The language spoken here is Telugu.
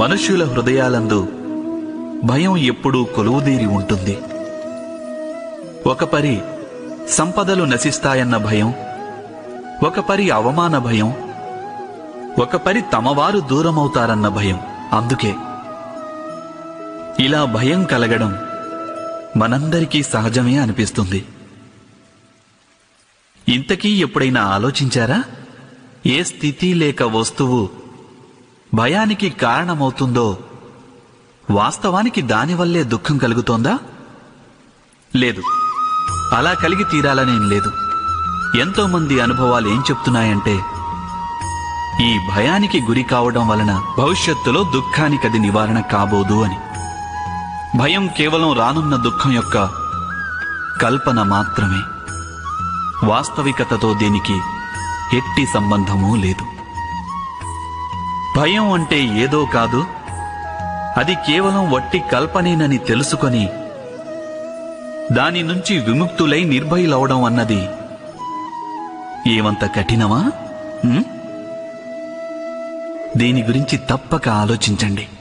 మనుష్యుల హృదయాలందు భయం ఎప్పుడూ కొలువుదీరి ఉంటుంది. ఒక పరి సంపదలు నశిస్తాయన్న భయం, ఒక పరి అవమాన భయం, ఒక పరి తమవారు దూరమవుతారన్న భయం. అందుకే ఇలా భయం కలగడం మనందరికీ సహజమే అనిపిస్తుంది. ఇంతకీ ఎప్పుడైనా ఆలోచించారా? ఏ స్థితి లేక వస్తువు భయానికి కారణమవుతుందో వాస్తవానికి దానివల్లే దుఃఖం కలుగుతోందా? లేదు, అలా కలిగి తీరాలనేం లేదు. ఎంతోమంది అనుభవాలు ఏం చెప్తున్నాయంటే, ఈ భయానికి గురి కావడం వలన భవిష్యత్తులో దుఃఖానికది నివారణ కాబోదు అని. భయం కేవలం రానున్న దుఃఖం యొక్క కల్పన మాత్రమే. వాస్తవికతతో దీనికి ఎట్టి సంబంధమూ లేదు. భయం అంటే ఏదో కాదు, అది కేవలం వట్టి కల్పనేనని తెలుసుకొని దాని నుంచి విముక్తులై నిర్భయులవడం అన్నది ఏమంత కఠినమా? దీని గురించి తప్పక ఆలోచించండి.